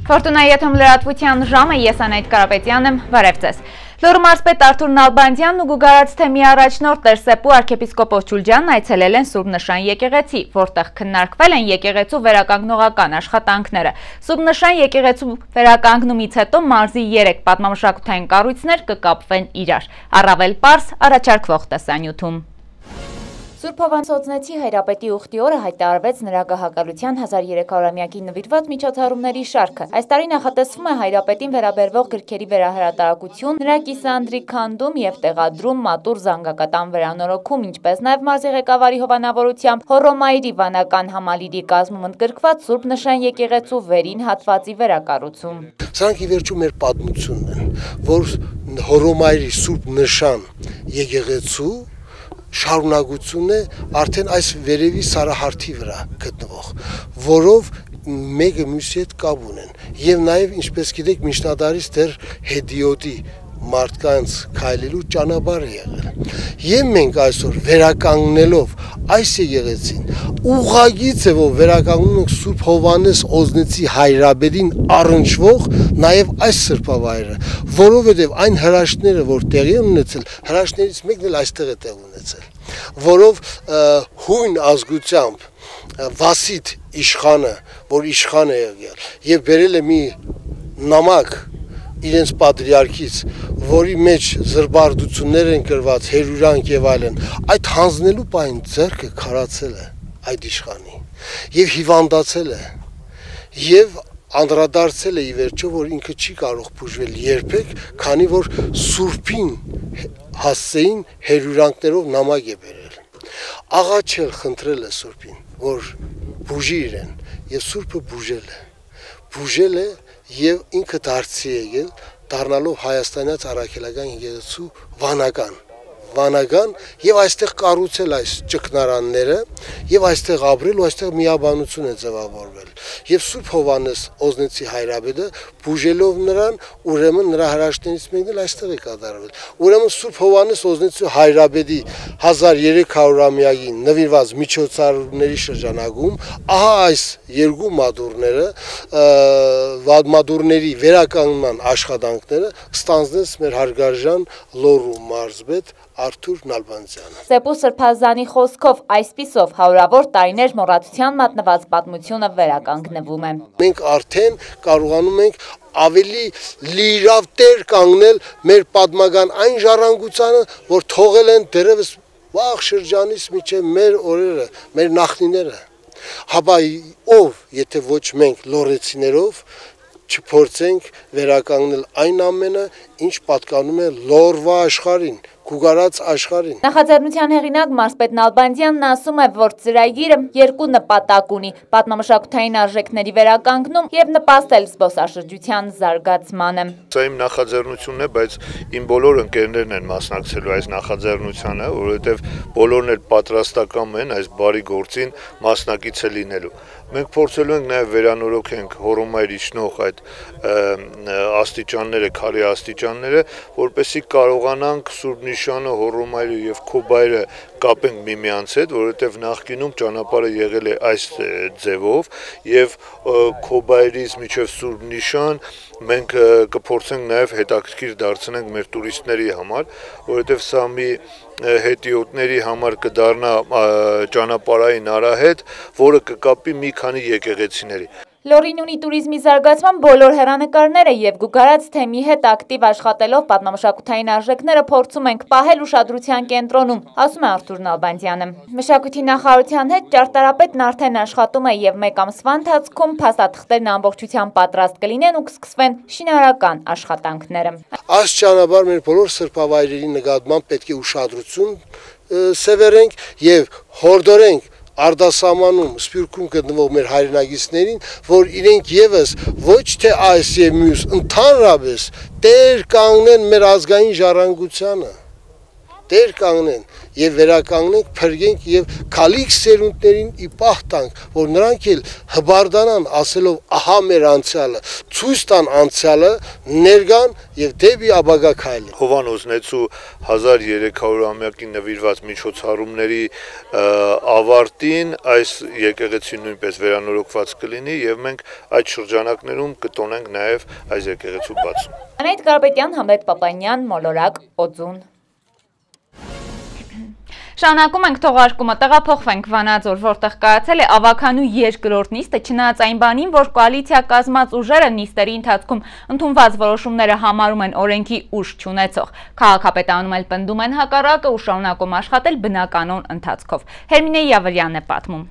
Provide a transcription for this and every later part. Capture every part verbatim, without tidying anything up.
Ֆորտունայի եթերում լրատվության ժամը, ես Անահիտ Կարապետյանն եմ, վարև ձեզ։ Լոռու մարզպետ Արթուր Նալբանդյանն ու Գուգարաց թեմի առաջնորդ Տեր Սեպու արքեպիսկոպոս Ջուլջյանն այցելել են Սուրբ Նշան եկեղեցի, որտեղ քննարկվել են եկեղեցու վերականգնողական աշխատանքները։ Սուրբ Նշան եկեղեցու վերականգնումից հետո մարզի երեք պատմամշակութային կառույցներ կկապվեն իրար։ Առավել պարզ առաջարկվող տեսանյութում։ Սուրբ Հովհաննես Օծնեցի հայրապետի ուխտի օրը հայտարարվեց նրա գահակալության հազար երեք հարյուրամյակին նվիրված միջոցառումների շարքը։ Այս տարի նախատեսվում է հայրապետին վերաբերվող գրքերի վերահրատարակություն, նրա կիսանդրի քանդում և տեղադրում, մատուռ զանգակատան վերանորոգում, ինչպես նաև մարզի ղեկավարի հովանավորությամբ Հոռոմայրի վանական համալիրի կազմում ընդգրկված Սուրբ Նշան եկեղեցու վերին հատվածի վերակառուցում։ Սրանք ի վերջո մեր պատմությունն են, որ Հոռոմայրի Սուրբ Նշան եկեղեցու շարունակությունն է արդեն այս վերևի սարահարթի վրա գտնվող, որով մեկը մյուսի հետ կապ ունեն եւ նաեւ ինչպես գիտեք միջնադարից դեռ Հեդիոդի մարդկանց քայլելու ճանապարհ է եղել։ Եվ մենք այսօր վերականգնելով այս եկեղեցին ուղղագիծ է որ վերականգնում ենք Սուրբ Հովհաննես Օծնեցի հայրաբերին առնչվող նաև այս սրբավայրը, որովհետև այն հրաշքները, որ տեղի են ունեցել, հրաշքներից մեկն էլ այստեղ է տեղ ունեցել, որով հույն ազգությամբ Վասիթ իշխանը, որ իշխան է եղել, եւ բերել է մի նամակ իրենց պատրիարքից, որի մեջ զրբարդություններ են գրված, հերյուրանք եւ այլն, այդ հանձնելու պահին ձեռքը քարացել է այդ իշխանի եւ հիվանդացել է եւ անդրադարձել է ի վերջո, որ ինքը չի կարող բուժվել երբեք, քանի որ Սուրբին հասցեին հերյուրանքներով նամակ է բերել։ Աղաչել խնդրել է Սուրբին, որ բուժի իրեն, եւ Սուրբը բուժել է։ Բուժել է եւ ինքը դարձի եկել, դառնալով Հայաստանյաց առաքելական եկեղեցու վանական, վանական եւ այստեղ կառուցել այս ճգնարանները եւ այստեղ ապրել ու այստեղ միաբանություն է ձևավորվել։ Եվ Սուրբ Հովհաննես Օծնեցի հայրաբեդը բուժելով նրան, ուրեմն նրա հրաշքներից մեկն էլ այստեղ է կատարվել։ Ուրեմն Սուրբ Հովհաննես Օծնեցի հայրաբեդի հազար երեք հարյուրամյակին նվիրված միջոցառումների շրջանակում ահա այս երկու մատուռները, մատուռների վերականգնման աշխատանքները ստանձնեց մեր հարգարժան Լոռու մարզպետ Արթուր Նալբանդյանը։ Սեպու սրբազանի խոսքով այսպիսով հարյուրավոր տարիներ մոռացության մատնված պատմությունը վերականգնվում է։ Մենք արդեն կարողանում ենք ավելի լիիրավ տեր կանգնել մեր պատմական այն ժառանգությանը, որ թողել են դեռևս վաղ շրջանից մինչև մեր օրերը, մեր նախնիները։ Հապա ով, եթե ոչ մենք լոռեցիներով չփորձենք վերականգնել այն ամենը, ինչ պատկանում է Լոռվա աշխարհին, Գուգարաց աշխարհին։ Նախաձեռնության հեղինակ մարզպետ Նալբանդյանն ասում է, որ ծրագիրը երկու նպատակ ունի՝ պատմամշակութային արժեքների վերականգնում եւ նպաստել զբոսաշրջության զարգացմանը։ Սա իմ նախաձեռնությունն է, բայց իմ բոլոր ընկերներն են մասնակցելու այս նախաձեռնությանը, որովհետեւ բոլորն էլ պատրաստական են այս բարի գործին մասնակիցը լինելու։ Մենք փորձելու ենք նաև վերանորոգենք Հոռոմայր իջնող այդ աստիճանները, քարի աստիճանները, որպեսզի կարողանանք Սուրբ Նշանը, Հոռոմայրը եւ Քոբայրը կապենք միմյանց հետ, որովհետեւ նախկինում ճանապարհը եղել է այս ձևով եւ Քոբայրից մինչեւ Սուրբ Նշան մենք կփորձենք նաև հետաքրքիր դարձնենք մեր տուրիստների համար, որովհետեւ սա մի հետիոտների համար կդառնա ճանապարհային արահետ, որը կկապի մի քանի եկեղեցիների։ Լոռին ունի տուրիզմի զարգացման բոլոր հեռանկարները եւ Գուգարաց թեմի հետ ակտիվ աշխատելով պատմամշակութային արժեքները փորձում ենք պահել ուշադրության կենտրոնում, ասում է Արթուր Նալբանդյանը։ Մշակույթի նախարարության հետ ճարտարապետն արդեն աշխատում է եւ մեկ ամսվա ընթացքում փաստաթղթերն ամբողջությամբ պատրաստ կլինեն ու կսկսվեն շինարարական աշխատանքները։ Այս ճանապարհ մեր բոլոր սրբավայրերի նկատմամբ պետք է ուշադրություն սևեռենք եւ հորդորենք արտասահմանում Սփյուռքում գտնվող մեր հայրենագիտներին, որ իրենք եւս ոչ թե այս եւ մյուս, ընդհանրապես տեր կանգնեն մեր ազգային ժառանգությանը, տեր կանգնեն եւ վերականգնենք, փրկենք եւ քալիք սերունդներին ի պահ տանք, որ նրանք էլ հբարդանան ասելով ահա մեր անցյալը, ցույց տան անցյալը, ներգան եւ դեպի ապագա քայլեն։ Հովանոս Նեցու հազար երեք հարյուրամյակին նվիրված միջոցառումների ավարտին այս եկեղեցին նույնպես վերանորոգված կլինի եւ մենք այդ շրջանակներում կտոնենք նաեւ այս եկեղեցու բացում։ Անահիտ Կարապետյան, Համլետ Պապանյան, Մոլորակ, Օձուն։ Շարունակում ենք թողարկումը, տեղափոխվենք Վանաձոր, որտեղ կայացել է ավականու երկրորդ նիստը, չնայած այն բանին, որ կոալիցիա կազմած ուժերը նիստերի ընթացքում ընդունված որոշումները համարում են օրենքի ուժ չունեցող։ Քաղաքապետարանում էլ պնդում են հակառակը ու շարունակում աշխատել բնականոն ընթացքով։ Հերմինե Յավրյանն է պատմում։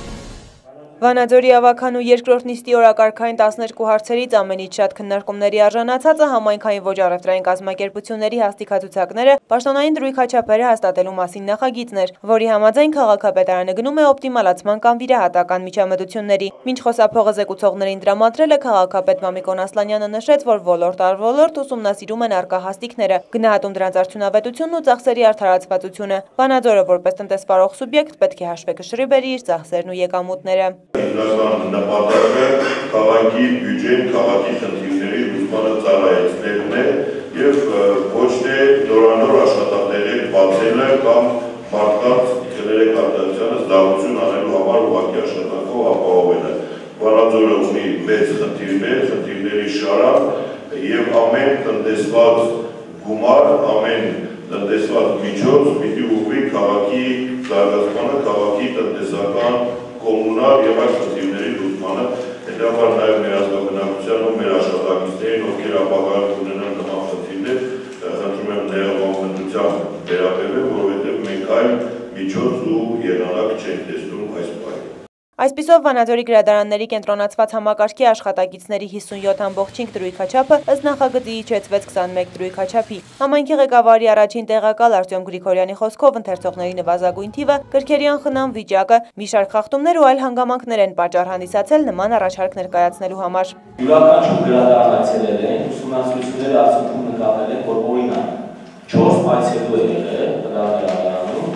Վանաձորի ավականու երկրորդ նիստի օրակարգային տասներկու հարցերից ամենից շատ քննարկումների արժանացածը համայնքային ոչ առևտրային կազմակերպությունների հաստիքացուցակները պաշտոնային դրույթ խաչապերը հաստատելու մասին նախագիծն էր, որի համաձայն քաղաքապետարանը գնում է օպտիմալացման կամ վիրահատական միջամտությունների։ Մինչ խոսափողը զեկուցողներին տրամադրել է, քաղաքապետ Մամիկոն Ասլանյանը նշեց, որ ոլորտ առ ոլորտ ուսումնասիրում են առկա հաստիքները, գնահատում դրանց արդյունավետությունն ու ծախսերի արդարացվածությունը։ Վանաձորը որպես տնտեսվարող սուբյեկտ պետք է հաշվեկշռի բերի իր ծախսերն ու եկամուտները։ Հիմնական նպատակը քաղաքի բյուջեն, քաղաքի խնդիրների լուծմանը ծառայեցնելն է եւ ոչ թե նորանոր աշխատանքներ բացելը կամ մարդկանց գներեկատվությանը զբաղություն անելու համար ուղղակի աշխատանքով ապահովելը։ Վանաձորը ունի մեծ խնդիրներ, խնդիրների շարք եւ ամեն տնտեսված գումար, ամեն տնտեսված միջոց պիտի ուղղվի քաղաքի զարգացմանը, քաղաքի տնտեսական կոմունալ եւ այլ խնդիրների լուծմանը, հետագա նաեւ մեր ազգաբնակության ու մեր աշխատակիցներին, ովքեր ապագայում ունենան նման խնդիրներ, խնդրում եմ ներողամտությամբ վերաբերել, որովհետեւ մենք այլ միջոց ու եղանակ չենք տեսնում այս պահին։ Այսպիսով Վանաձորի գրադարանների կենտրոնացված համակարգի աշխատակիցների հիսունյոթ ամբողջ հինգ դրույթ խաչապը ըստ նախագծի իջեցվեց քսանմեկ դրույթ խաչապի։ Համայնքի ղեկավարի առաջին տեղակալ Արտյոմ Գրիգորյանի խոսքով ընթերցողների նվազագույն թիվը, գրքերի անխնամ վիճակը, մի շարք խախտումներ ու այլ հանգամանքներ են պատճառ հանդիսացել նման առաջարկ ներկայացնելու համար։ Յուրաքանչյուր գրադարան այցելել են, ուսումնասիրությունները արդյունքում նկատել են, որ օրինակ չորս այցելու է եղել գրադարանում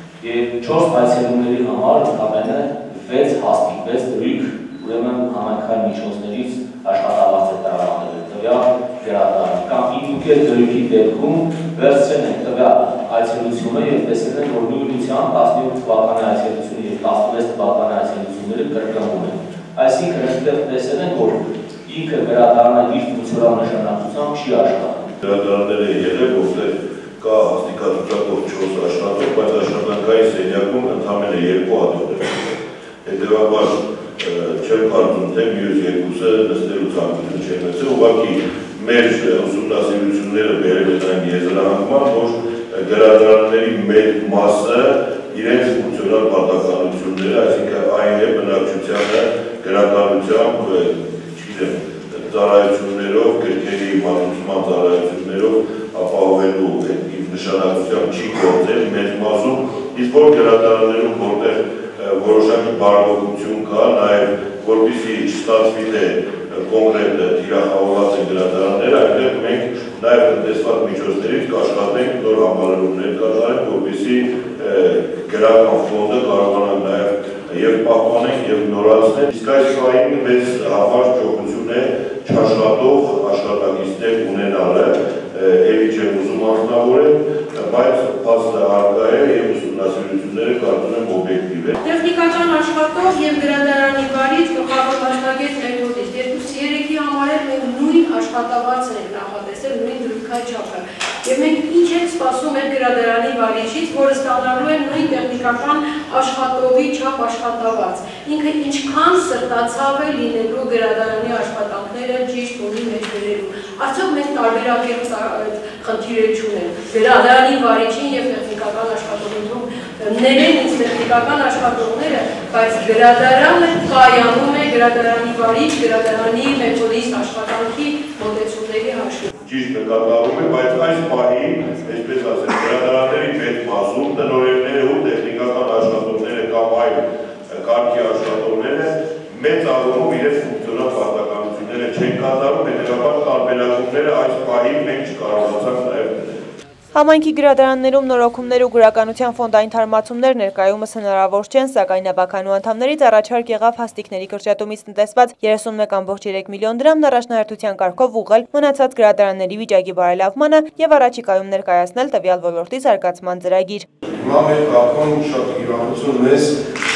եւ չորս այցելուների համար ընդամենը վեց հաստիկ, վեց դրույթ, ուրեմն համայնքային միջոցներից աշխատավարձ է տրամադրել տվյալ գրադարանի կամ իդուկել դրույթի դեպքում վերցրել են տվյալ այցելությունը եւ տեսել են, որ նույնությամբ տասնյոթ թվականի այցելությունը եւ տասնվեց թվականի այցելությունները կրկնվում են։ Այսինքն այստեղ տեսել են, որ ինքը գրադարանը իր ֆունկցիոնալ նշանակությամբ չի աշխատում։ Գրադարանները եղել, որտեղ կա հաստիկացուցակով չորս աշխատող, բայց աշխատանքային սենյակում ընդամենը երկու հատող է։ Հետևաբար չեմ կարծում, թե մյուս երկուսը նստելու ցանկություն չեն ունեցել, ուղղակի մեր ուսումնասիրությունները բերել են այն եզրահանգման, որ գրադարանների մեծ մասը իրենց ֆունկցիոնալ պարտականությունները, այսինքն այն է բնակչությանը գրականությամբ, չգիտեմ, ծառայություններով, գրքերի մատուցման ծառայություններով ապահովելու նշանակությամբ չի գործել մեծ մասում, իսկ որ գրադարաններում որտեղ որոշակի բարողություն կա, նաև որպեսզի չստացվի թե կոնկրետ թիրախավորված են գրադարանները, այդտեղ մենք նաև տնտեսված միջոցներից կաշխատենք նոր համալրումներ կատարենք, որպեսզի գրական ֆոնդը կարողանանք նաև եւ պահպանենք եւ նորացնենք։ Իսկ այս պահին մեծ հավար ճոխություն է չաշխատող աշխատակիցներ ունենալը, էլի չեմ ուզում անձնավորել, բայց փաստը առկա է եւ ուսումնասիրությունները կարծում եմ օբյեկտիվ են։ Տեխնիկական աշխատող եւ գրադարանի վարիչ գլխավոր աշխատագետ մեթոդիստ երկուսի երեքի համար էլ մենք նույն աշխատավարձն ենք նախատեսել, նույն դրույթ եւ մենք ինչ ենք սպասում այդ գրադարանի վարիչից, որը ստանալու է նույն տեխնիկական աշխատողի չափ աշխատավարձ։ Ինքը ինչքան սրտացավ է լինելու գրադարանի աշխատանքները ճիշտ ունի մեջ բերելու։ Արդյոք մենք տարբերակելու խնդիրներ չունենք։ Գրադարանի վարիչին եւ տեխնիկական աշխատողին ներեն ինձ տեխնիկական աշխատողները, բայց գրադարանը կայանում է գրադարանի վարիչ, գրադարանի մեթոդիստ աշխատանքի մոտեցումների հաշվին։ Ճիշտ նկատառում է, բայց այս պահին, այսպես ասեմ, գրադարանների մեծ մասում տնօրենները ու տեխնիկական աշխատողները կամ այլ կարգի աշխատողները մեծ առումով իրենց ֆունկցիոնալ պարտականությունները չեն կատարում, հետևաբար տարբերակումները այս պահին մենք չկարողացանք նաև դնել։ Համայնքի գրադարաններում նորոգումներ ու գրականության ֆոնդային թարմացումներ ներկայումս հնարավոր չեն, սակայն ավականու անդամներից առաջարկ եղավ հաստիկների կրճատումից տնտեսված երեսունմեկ կόμma երեք միլիոն դրամն առաջնահերթության կարգով ուղղել մնացած գրադարանների վիճակի բարելավմանը եւ առաջիկայում ներկայացնել տվյալ ոլորտի զարգացման ծրագիր։ Հիմա մեր կապոն շատ իրավություն մեզ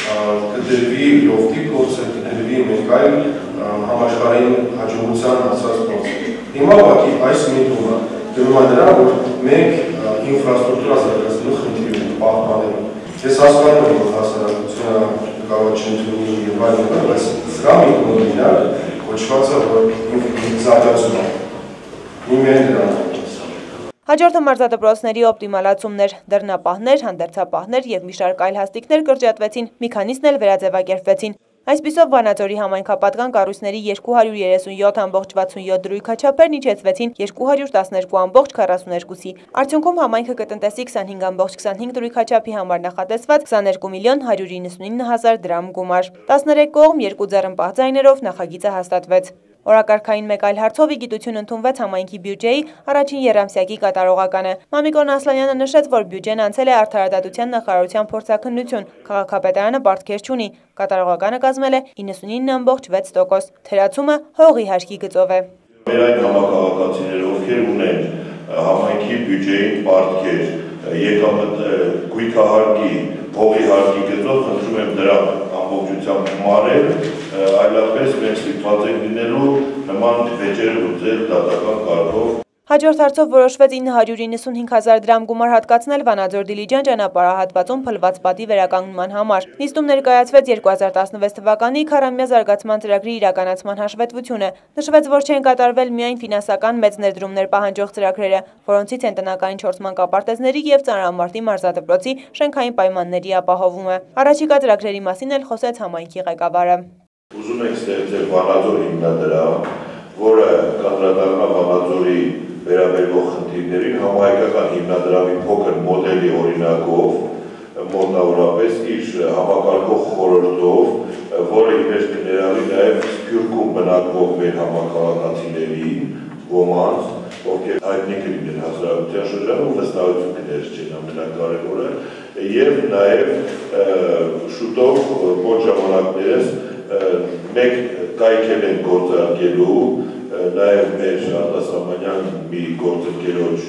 կդրվի լոֆտի փորձը, կդրվի մեկ այլ համաշխարհային հաջողության հասած փորձ։ Հիմա ուղղակի այս միտումը դնում է նրան, որ մենք ինֆրաստրուկտուրա զարգացնելու խնդիր ունենք պահպանելու։ Ես հասկանում եմ, որ հասարակությունը կարող չընդունի եւ այլն, բայց սրա միտումը դինալ կոչվածը, որ զարգացում է։ Իմեն դրան։ Հաջորդը մարզադպրոցների օպտիմալացումներ, դռնապահներ, հանդերձապահներ եւ մի շարք այլ հաստիկներ կրճատվեցին, մի քանիսն էլ վերաձևակերպվեցին։ Այսպիսով Վանաձորի համայնքապատկան կառույցների երկու հարյուր երեսունյոթ կόμma վաթսունյոթ դրույքաչափերն իջեցվեցին երկու հարյուր տասներկու կόμma քառասուներկուսի։ Արդյունքում համայնքը կտնտեսի քսանհինգ կόμma քսանհինգ դրույքաչափի համար նախատեսված քսաներկու միլիոն հարյուր իննսունինը հազար դրամ գումար։ տասներեք կողմ երկու ձեռնպահ ձայներով նախագիծը հաստատվեց։ Օրակարգային մեկ այլ հարցով ի գիտություն ընդունվեց համայնքի բյուջեի առաջին եռամսյակի կատարողականը։ Մամիկոն Ասլանյանը նշեց, որ բյուջեն անցել է Արդարադատության նախարարության փորձաքննություն, քաղաքապետարանը պարտքեր չունի, կատարողականը կազմել է իննսունինը կόμma վեց տոկոս, թերացումը հողի հաշկի գծով է։ Մեր այն համակարգացիները, ովքեր ունեն համայնքի բյուջեին պարտքեր, եկամտ գույքահարկի, հողի հարկի գծով, խնդրում եմ դրա ամբողջությամբ գումարել, այլապես մենք ստիպված ենք լինելու նման վեճեր լուծել դատական կարգով։ Հաջորդ հարցով որոշվեց ինը հարյուր իննսունհինգ հազար դրամ գումար հատկացնել Վանաձոր-Դիլիջան ճանապարհահատվածում փլված պատի վերականգնման համար։ Նիստում ներկայացվեց երկու հազար տասնվեց թվականի քառամյա զարգացման ծրագրի իրականացման հաշվետվությունը։ Նշվեց, որ չեն կատարվել միայն ֆինանսական մեծ ներդրումներ պահանջող ծրագրերը, որոնցից են տնական չորս մանկապարտեզների եւ Ծանրամարտի մարզադպրոցի շենքային պայմանների ապահովումը։ Առաջիկա ծրագրերի մասին էլ խոսեց համայնքի ղեկավարը։ Ուզում ենք ստեղծել Վանաձոր հիմնադրամ, որը կանդրադառնա Վանաձորի վերաբերող խնդիրներին համահայկական հիմնադրամի փոքր մոդելի օրինակով, մոտավորապես իր համակարգող խորհրդով, որը իներ կներառի նաև Սփյուռքում բնակվող մեր համակարգացիներին, ոմանց, ովքեր հայտնի կլինեն հասարակության շրջանում, վստահություն կներես չեն ամենակարևորը, եւ նաև շուտով ոչ ժամանակներս մեկ կայքել են գործարկելու նաև մեր արտասահմանյան մի գործընկերոջ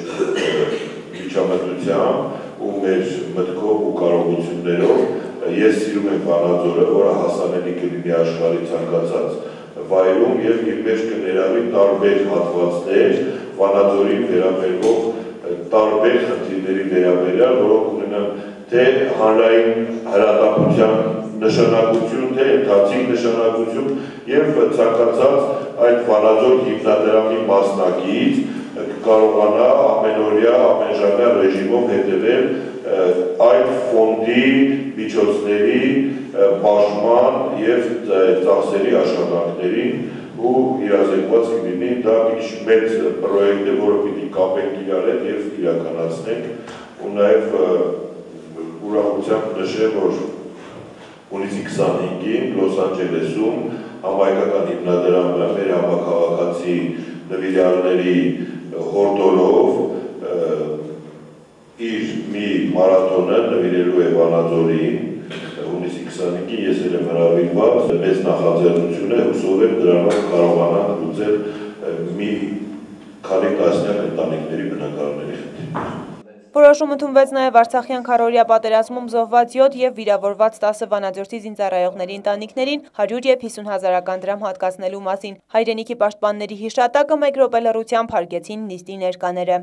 միջամտությամբ ու մեր մտքով ու կարողություններով ես սիրում եմ Վանաձորը, որը հասանելի կլինի աշխարհի ցանկացած վայրում եւ իր մեջ կներառի տարբեր հատվածներ Վանաձորին վերաբերող տարբեր խնդիրների վերաբերյալ, որոնք ունենան թե հանրային հրատապության նշանակություն, թե ընթացիկ նշանակություն եւ ցանկացած այդ Վանաձոր հիմնադրամի մասնակից կարողանա ամենօրյա, ամենժամյա ռեժիմով հետևել այդ ֆոնդի միջոցների բաշխման եւ ծախսերի աշխատանքներին ու իրազեկված կլինի դա մի մեծ պրոյեկտ է, որը պիտի կապենք իրար հետ եւ իրականացնենք ու նաեւ ուրախությամբ նշեմ, որ հունիսի քսանհինգին Լոս Անջելեսում համահայկական հիմնադրամը մեր համաքաղաքացի նվիրյալների հորդորով իր մի մարաթոնը նվիրելու է Վանաձորին հունիսի քսանհինգին ես էլ եմ հրավիրված, մեծ նախաձեռնություն է, հուսով եմ դրանով կարողանանք լուծել մի քանի տասնյակ ընտանիքների բնակարանների խնդիրները։ Որոշում ընդունվեց նաև Արցախյան քառօրյա պատերազմում զոհված յոթ եւ վիրավորված տասը վանաձորցի զինծառայողների ընտանիքներին հարյուր եւ հիսուն հազարական դրամ հատկացնելու մասին։ Հայրենիքի պաշտպանների հիշատակը մեկ րոպե լռությամբ հարգեցին նիստի ներկաները։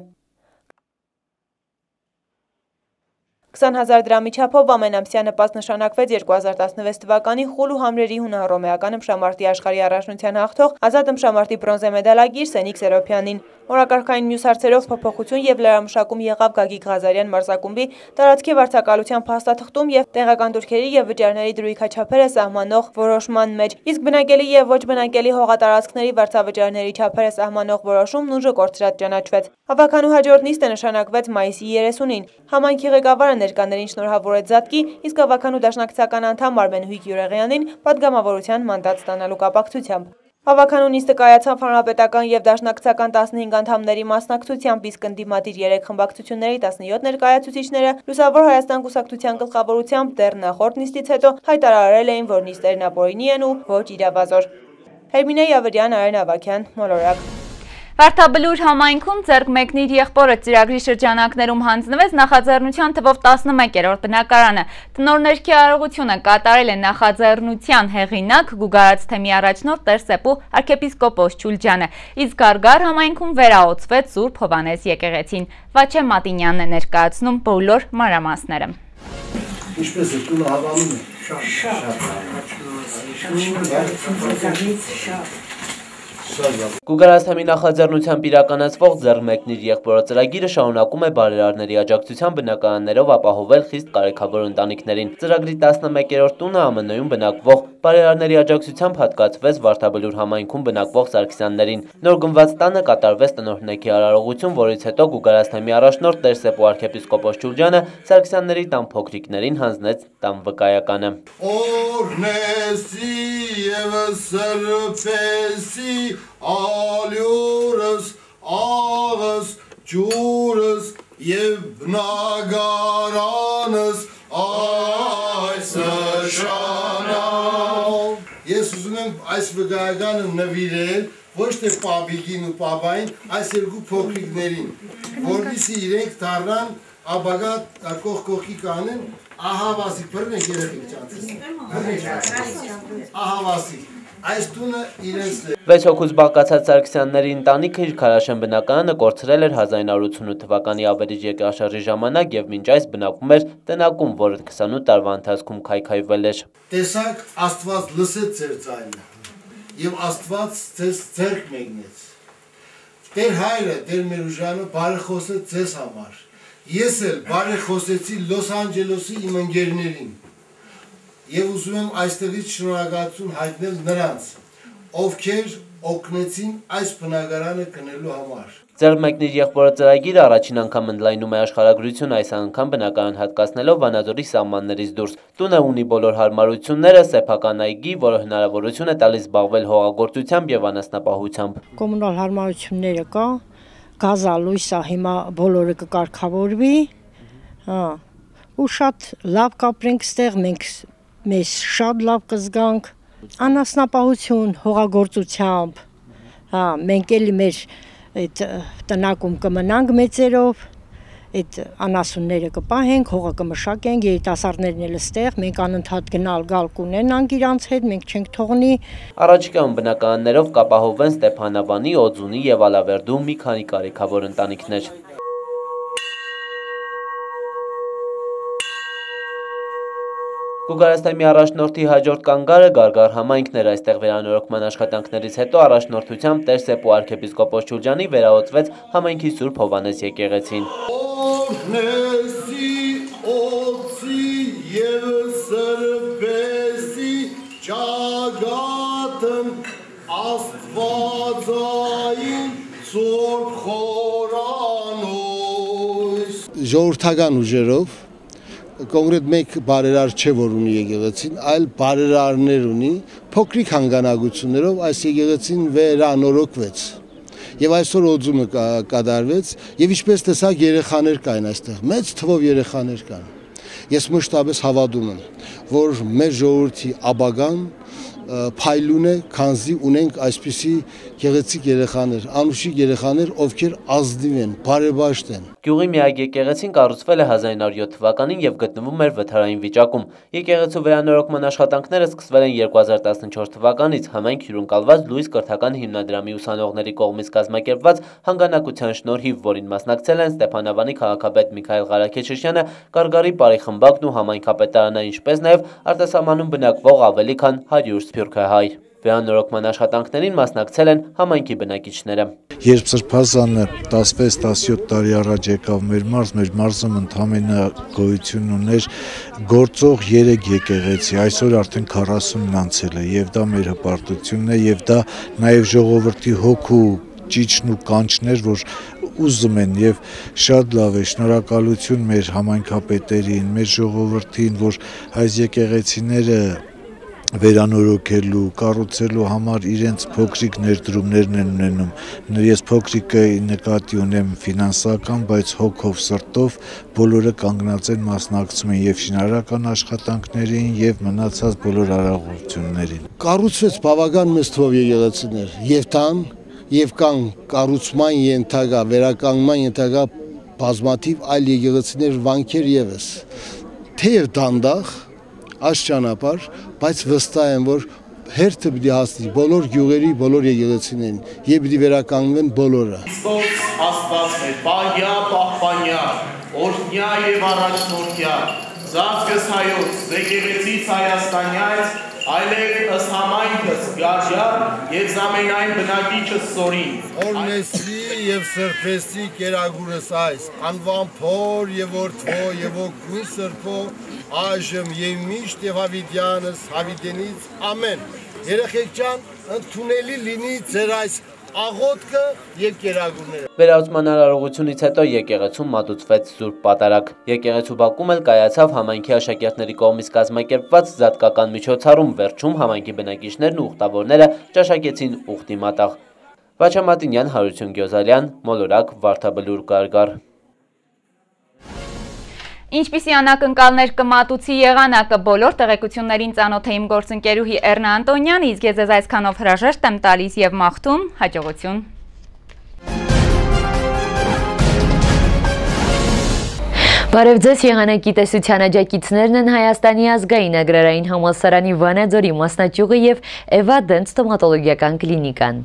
քսան հազար դրամի չափով ամենամսյա նպաստ նշանակվեց երկու հազար տասնվեց թվականի խուլ ու համրերի հունահռոմեական ըմբշամարտի աշխարհի առաջնության հաղթող ազատ ըմբշամարտի բրոնզե մեդալագիր Սենիկ Սերոփյանին։ Օրակարգային մյուս հարցերով փոփոխություն եւ լրամշակում եղավ Գագիկ Ղազարյան մարզակումբի տարածքի վարձակալության փաստաթղթում եւ տեղական դուրքերի եւ վճարների դրույքաչափերը սահմանող որոշման մեջ, իսկ բնակելի եւ ոչ բնակելի հողատարածքների վարձավճարների չափերը սահմանող որոշումն ուժը կորցրած ճանաչվեց։ Հավաքանու հաջորդ նիստը նշանակվեց մայիսի երեսունին։ Համայնքի ղեկավարը ներկաներին շնորհավորեց Զատկի, իսկ հավաքանու դաշնակցական անդամ Արմենուհիկ Յուրեղյանին պատգամավորության մանդատ ստանալու կապակցությամբ։ Հավաքանուն նիստը կայացավ հանրապետական և դաշնակցական տասնհինգ անդամների մասնակցությամբ, իսկ ընդդիմադիր երեք խմբակցությունների տասնյոթ ներկայացուցիչները Լուսավոր Հայաստան կուսակցության գլխավորությամբ դեռ նախորդ նիստից հետո հայտարարել էին, որ նիստերն ապօրինի են ու ոչ իրավազոր։ Հերմինե Յավրյան, Արեն Ավագյան, Մոլորակ։ Վարդաբլուր համայնքում ձեռք մեկնիր եղբորը ծրագրի շրջանակներում հանձնվեց նախաձեռնության թվով տասնմեկերորդ բնակարանը։ Տնօրներքի արարողությունը կատարել է նախաձեռնության հեղինակ Գուգարաց թեմի առաջնորդ Տեր-Սեպու arczepiskopos Չուլջյանը, իսկ Գարգար համայնքում վերահոսվեց Սուրբ Հովհաննես եկեղեցին։ Վաչե Մատինյանն է ներկայացնում բոլոր մանրամասները։ Ինչպես է տունը հավանում է։ Գուգարաց թեմի նախաձեռնությամբ իրականացվող ձեռք մեկնիր եղբորը ծրագիրը շարունակում է բարերարների աջակցությամբ բնակարաններով ապահովել խիստ կարեքավոր ընտանիքներին։ Ծրագրի տասնմեկերորդ տունը ԱՄՆ-ում բնակվող բարերարների աջակցությամբ հատկացվեց Վարդաբլուր համայնքում բնակվող Սարգսյաններին։ Նոր գնված տանը կատարվեց տնօրինների արարողություն, որից հետո Գուգարաց թեմի առաջնորդ Տեր-Սեպու arczepiskopos Չուլջյանը Սարգսյանների տան փոքրիկներին հանձնեց տան վկայականը։ Օրնեսի և սրբեսի ալյուրս, աղս, ջուրս և բնագարանս այս շանավ։ Ես ուզում եմ այս վկայականը նվիրել ոչ թե պապիկին ու պապային, այս երկու փոքրիկներին, որպեսզի իրենք դառնան ապագա կողք կողքի կանեն, ահավասիկ, բռնեք երեխեք ճանցես, ահավասիկ, այս տունը իրենց է։ Վեց հոգուց բաղկացած Սարգսյանների ընտանիքը իր քարաշեն բնակարանը կորցրել էր հազար ինը հարյուր ութսունութ թվականի ավերիչ եկեղաշարժի ժամանակ և մինչ այս բնակվում էր տնակում, որը քսանութ տարվա ընթացքում քայքայվել էր։ Տեսակ Աստված լսեց ձեր ձայնը և Աստված ձեզ ձեռք մեկնեց։ Տեր հայրը, Տեր Մերուժյանը բարեխոսեց ձեզ համար։ Ես էլ բարեխոսեցի Լոս Անջելեսի իմ ընկերներին և ուզում եմ այստեղից շնորհակալություն հայտնել նրանց, ովքեր օգնեցին այս բնակարանը գնելու համար։ Ձեռք մեկնիր եղբորը ծրագիրը առաջին անգամ ընդլայնում է աշխարհագրություն, այս անգամ բնակարան հատկացնելով Վանաձորի սահմաններից դուրս։ Տունը ունի բոլոր հարմարությունները, սեփական այգի, որը հնարավորություն է տալիս զբաղվել հողագործությամբ և անասնապահությամբ։ Կոմունալ հարմարությունները կա, գազա լույսա հիմա բոլորը կկարգավորվի, ու շատ լավ կապրենք ստեղ, մենք մեզ շատ լավ կզգանք, անասնապահություն, հողագործությամբ, մենք էլի մեր տնակում կմնանք մեծերով, այդ անասունները կպահենք, հողը կմշակենք, երիտասարդներն էլ ստեղ, մենք անընդհատ գնալ գալ կունենանք իրանց հետ, մենք չենք թողնի։ Առաջիկայում բնակարաններով կապահովեն Ստեփանավանի, Օձունի և Ալավերդու մի քանի կարեքավոր ընտանիքներ։ Գուգարաց թեմի առաջնորդի հաջորդ կանգարը Գարգար համայնքն էր, այստեղ վերանորոգման աշխատանքներից հետո առաջնորդությամբ Տեր-Սեպու arczepiskopos Չուլջյանի վերահոսվեց համայնքի Սուրբ Հովհաննես եկեղեցին։ Օրնեսի, օձի և սրբեսի ճագատն Աստվածային Սուրբ խորանոյս։ Ժողովրդական ուժերով կոնկրետ մեկ բարերար չէ, որ ունի եկեղեցին, այլ բարերարներ ունի, փոքրիկ հանգանակություններով այս եկեղեցին վերանորոգվեց։ Եվ այսօր օձումը կատարվեց, եւ ինչպես տեսակ երեխաներ կային այստեղ, մեծ թվով երեխաներ կան։ Ես մշտապես հավատում եմ, որ մեր ժողովրդի ապագան փայլուն է, քանզի ունենք այսպիսի գեղեցիկ երեխաներ, անուշիկ երեխաներ, ովքեր ազնիվ են, բարեբաշտ են։ Գյուղի միակ եկեղեցին կառուցվել է հազար ինը հարյուր յոթ թվականին եւ գտնվում էր վթարային վիճակում։ Եկեղեցու վերանորոգման աշխատանքները սկսվել են երկու հազար տասնչորս թվականից համայնք հյուրընկալված Լուիս կրթական հիմնադրամի ուսանողների կողմից կազմակերպված հանգանակության շնորհիվ, որին մասնակցել են Ստեփանավանի քաղաքապետ Միքայել Ղարաքեչյանը, Գարգարի Պարի խմբակն ու համայնքապետարանը, ինչպես նաեւ արտասահմանում բնակվող ավելի քան հարյուր սփյուռքահայ։ Վերանորոգման աշխատանքներին մասնակցել են համայնքի բնակիչները։ Երբ Սրբազանը տասնվեց տասնյոթ տարի առաջ եկավ մեր մարզ, մեր մարզում ընդամենը գոյություն ուներ գործող երեք եկեղեցի, այսօր արդեն քառասունն անցել է, եւ դա մեր հպարտությունն է, եւ դա նաեւ ժողովրդի հոգու ճիճն ու կանչներ, որ ուզում են, եւ շատ լավ է, շնորհակալություն մեր համայնքապետերին, մեր ժողովրդին, որ այս եկեղեցիները վերանորոգելու, կառուցելու համար իրենց փոքրիկ ներդրումներն են ունենում։ Ես փոքրիկը նկատի ունեմ ֆինանսական, բայց հոգով, սրտով բոլորը կանգնած են, մասնակցում են եւ շինարարական աշխատանքներին եւ մնացած բոլոր արարողություններին։ Կառուցվեց բավական մեծ թվով եկեղեցիներ, եւ տան, եւ կան կառուցման ենթակա, վերականգնման ենթակա բազմաթիվ այլ եկեղեցիներ, վանքեր եւս։ Թեև դանդաղ Աշճանապար, բայց վստահ եմ, որ հերթը պիտի հասնի բոլոր գյուղերի, բոլոր եկեղեցիներին եւ պիտի վերականգնվեն բոլորը։ Քրիստոս Աստված մեր պահյա, պահպանյա, օրհնյա եւ առաջնորդյա, զավգս հայոց, եկեղեցից Հայաստանյաց, այլև ըստ համայնքս գարժար եւ զամենայն բնակիչս սորին։ Օրնեսի եւ սրբեսի կերագուրս այս, անվան փոր եւ որդվո եւ օգնի սրբո, այժմ եւ միշտ եւ հավիտյանս հավիտենից ամեն։ Երեխեք ջան, ընդունելի լինի ձեր այս աղոթքը եւ կերագուրները։ Վերահսկման արարողությունից հետո եկեղեցում մատուցվեց Սուրբ Պատարագ։ Եկեղեցու բակում էլ կայացավ համայնքի աշակերտների կողմից կազմակերպված զատկական միջոցառում, վերջում համայնքի բնակիչներն ու ուխտավորները ճաշակեցին ուխտի մատաղ։ Վաչա Մատինյան, Հարություն Գյոզալյան, Մոլորակ, Վարդաբլուր, Գարգար։ Ինչպիսի անակնկալներ կմատուցի եղանակը բոլոր տեղեկություններին ծանոթ է իմ գործընկերուհի Էռնա Անտոնյան, իսկ ես ձեզ այսքանով հրաժեշտ եմ տալիս եւ մաղթում հաջողություն։ Բարև ձեզ, եղանակի տեսության աջակիցներն են Հայաստանի ազգային agrարային համալսարանի Վանաձորի մասնաճյուղը եւ Էվա Դենտ ստոմատոլոգիական կլինիկան։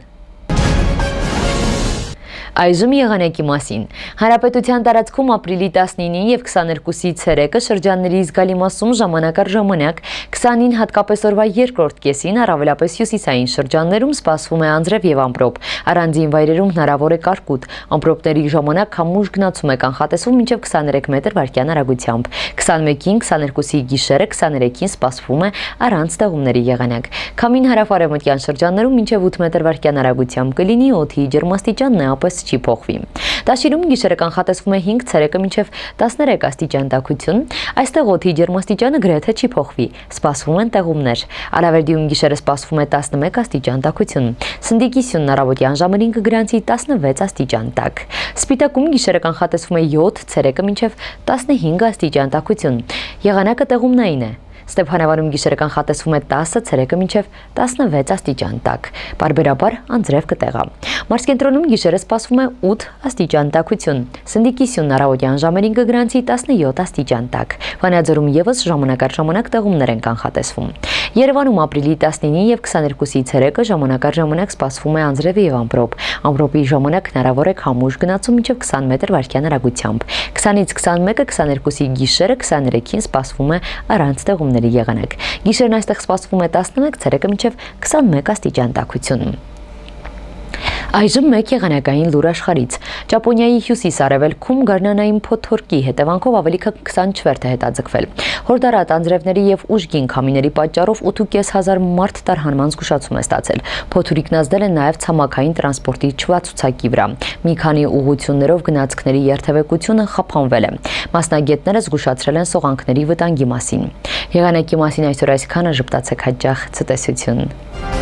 Այժմ եղանակի մասին։ Հանրապետության տարածքում ապրիլի տասնինին եւ քսաներկուսի ցերեկը շրջանների զգալի մասում ժամանակ առ ժամանակ, քսանին հատկապես օրվա երկրորդ կեսին առավելապես հյուսիսային շրջաններում սպասվում է անձրև եւ ամպրոպ։ Առանձին վայրերում հնարավոր է կարկուտ։ Ամպրոպների ժամանակ քամուշ գնացում է կանխատեսվում մինչեւ քսաներեք մետր վարկյան արագությամբ։ քսանմեկին, քսաներկուսի գիշերը, քսաներեքին սպասվում է առանց ստեղումների եղանակ։ Քամին հարավ-արևմտյան շրջաններում մինչեւ ութ մետր վարկյան արագությամբ կլինի, օդի ջերմաստիճանն նույնպես չի փոխվի։ Դաշիրում գիշերը կանխատեսվում է հինգ, ցերեկը մինչև տասներեք աստիճան տաքություն, այստեղ օդի ջերմաստիճանը գրեթե չի փոխվի, սպասվում են տեղումներ։ Արավերդիում գիշերը սպասվում է տասնմեկ աստիճան տաքություն, Սնդիկի սյունն առավոտյան ժամերին կգրանցի տասնվեց աստիճան տաք։ Սպիտակում գիշերը կանխատեսվում է յոթ, ցերեկը մինչև տասնհինգ աստիճան տաքություն։ Եղանակը տեղումնային է։ Ստեփանավարում գիշերը կանխատեսվում է տասը, ցերեկը մինչև տասնվեց աստիճան տաք, պարբերաբար անձրև կտեղա։ Մարզկենտրոնում գիշերը սպասվում է ութ աստիճան տաքություն, Սնդիկի սյունն առավոտյան ժամերին կգրանցի տասնյոթ աստիճան տաք, Վանաձորում եւս ժամանակ առ ժամանակ տեղումներ են կանխատեսվում։ Երևանում ապրիլի տասնինին եւ քսաներկուսի ցերեկը ժամանակ առ ժամանակ սպասվում է անձրև եւ ամպրոպ։ Ամպրոպի ժամանակ հնարավոր է քամուշ գնացում մինչև քսան մետր վարկյան արագությամբ։ քսանից քսանմեկը, քսաներկուսի գիշերը, քսաներեքին սպասվում է առանց տեղումների եղանակ։ Գիշերն այստեղ սպասվում է տասնմեկ, ցերեկը մինչև քսանմեկ աստիճան տաքություն։ Այժմ մեկ եղանակային լուր աշխարհից։ Ճապոնիայի հյուսիս-արևելքում գարնանային փոթորկի հետևանքով ավելի քան քսանչորս է հետաձգվել։ Հորդառատ անձրևների եւ ուժգին քամիների պատճառով ութ հազար պինսյոց մարդ տարհանման զգուշացում է ստացել։ Փոթորիկն ազդել է նաեւ ցամաքային տրանսպորտի չվացուցակի վրա։ Մի քանի ուղղություններով գնացքների երթևեկությունը խափանվել է։ Մասնագետները զգուշացրել են սողանքների վտանգի մասին։ Եղանակի մասին այսօր այսքանը, ժպտացեք հաճախ ցտեսություն։